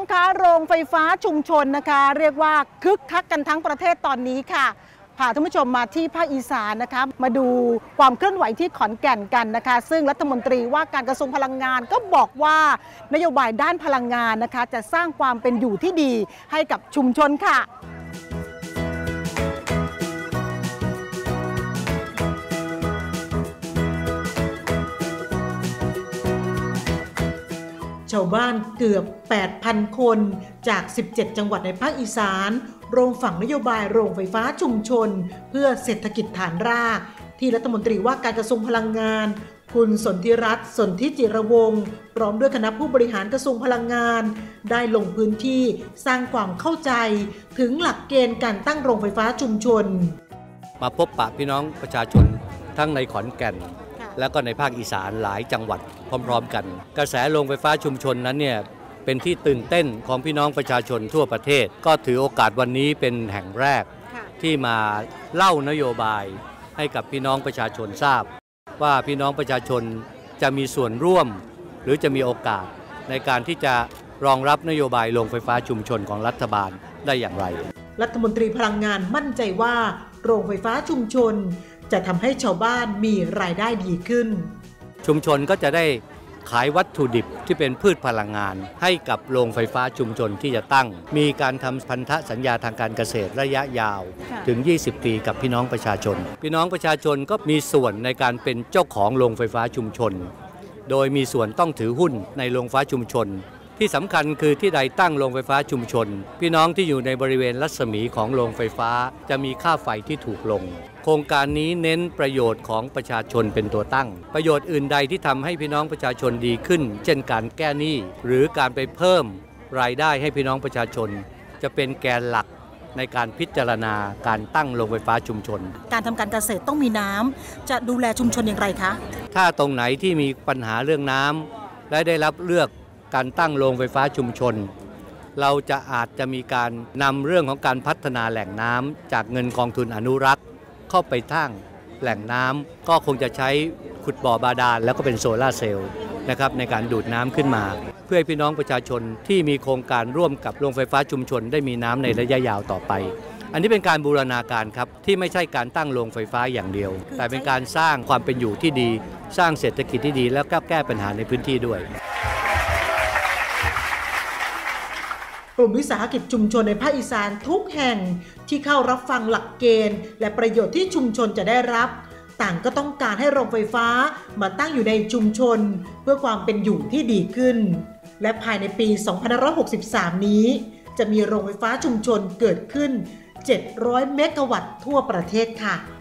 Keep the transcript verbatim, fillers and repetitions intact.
คะโรงไฟฟ้าชุมชนนะคะเรียกว่าคึกคักกันทั้งประเทศตอนนี้ค่ะพาท่านผู้ชมมาที่ภาคอีสานนะคะมาดูความเคลื่อนไหวที่ขอนแก่นกันนะคะซึ่งรัฐมนตรีว่าการกระทรวงพลังงานก็บอกว่านโยบายด้านพลังงานนะคะจะสร้างความเป็นอยู่ที่ดีให้กับชุมชนค่ะชาวบ้านเกือบ แปดพัน คนจาก สิบเจ็ด จังหวัดในภาคอีสานรวมฝั่งนโยบายโรงไฟฟ้าชุมชนเพื่อเศรษฐกิจฐานรากที่รัฐมนตรีว่าการกระทรวงพลังงานคุณสนธิรัตน์สนธิจิรวงศ์พร้อมด้วยคณะผู้บริหารกระทรวงพลังงานได้ลงพื้นที่สร้างความเข้าใจถึงหลักเกณฑ์การตั้งโรงไฟฟ้าชุมชนมาพบปะพี่น้องประชาชนทั้งในขอนแก่นแล้วก็ในภาคอีสานหลายจังหวัดพร้อมๆกันกระแสโรงไฟฟ้าชุมชนนั้นเนี่ยเป็นที่ตื่นเต้นของพี่น้องประชาชนทั่วประเทศก็ถือโอกาสวันนี้เป็นแห่งแรกที่มาเล่านโยบายให้กับพี่น้องประชาชนทราบว่าพี่น้องประชาชนจะมีส่วนร่วมหรือจะมีโอกาสในการที่จะรองรับนโยบายโรงไฟฟ้าชุมชนของรัฐบาลได้อย่างไรรัฐมนตรีพลังงานมั่นใจว่าโรงไฟฟ้าชุมชนจะทำให้ชาวบ้านมีรายได้ดีขึ้นชุมชนก็จะได้ขายวัตถุดิบที่เป็นพืชพลังงานให้กับโรงไฟฟ้าชุมชนที่จะตั้งมีการทำพันธสัญญาทางการเกษตรระยะยาวถึงยี่สิบปีกับพี่น้องประชาชนพี่น้องประชาชนก็มีส่วนในการเป็นเจ้าของโรงไฟฟ้าชุมชนโดยมีส่วนต้องถือหุ้นในโรงไฟฟ้าชุมชนที่สำคัญคือที่ใดตั้งโรงไฟฟ้าชุมชนพี่น้องที่อยู่ในบริเวณรัศมีของโรงไฟฟ้าจะมีค่าไฟที่ถูกลงโครงการนี้เน้นประโยชน์ของประชาชนเป็นตัวตั้งประโยชน์อื่นใดที่ทำให้พี่น้องประชาชนดีขึ้นเช่นการแก้หนี้หรือการไปเพิ่มรายได้ให้พี่น้องประชาชนจะเป็นแกนหลักในการพิจารณาการตั้งโรงไฟฟ้าชุมชนการทำการเกษตรต้องมีน้ำจะดูแลชุมชนอย่างไรคะถ้าตรงไหนที่มีปัญหาเรื่องน้ำและได้รับเลือกการตั้งโรงไฟฟ้าชุมชนเราจะอาจจะมีการนำเรื่องของการพัฒนาแหล่งน้ำจากเงินกองทุนอนุรักษ์เข้าไปตั้งแหล่งน้ำก็คงจะใช้ขุดบ่อบาดาลแล้วก็เป็นโซล่าเซลล์นะครับในการดูดน้ำขึ้นมาเพื่อให้พี่น้องประชาชนที่มีโครงการร่วมกับโรงไฟฟ้าชุมชนได้มีน้ำในระยะยาวต่อไปอันนี้เป็นการบูรณาการครับที่ไม่ใช่การตั้งโรงไฟฟ้าอย่างเดียวแต่เป็นการสร้างความเป็นอยู่ที่ดีสร้างเศรษฐกิจที่ดีแล้วก็แก้ปัญหาในพื้นที่ด้วยกลุ่มวิสาหกิจชุมชนในภาคอีสานทุกแห่งที่เข้ารับฟังหลักเกณฑ์และประโยชน์ที่ชุมชนจะได้รับต่างก็ต้องการให้โรงไฟฟ้ามาตั้งอยู่ในชุมชนเพื่อความเป็นอยู่ที่ดีขึ้นและภายในปี สองพันห้าร้อยหกสิบสาม นี้จะมีโรงไฟฟ้าชุมชนเกิดขึ้น เจ็ดร้อย เมกะวัตต์ทั่วประเทศค่ะ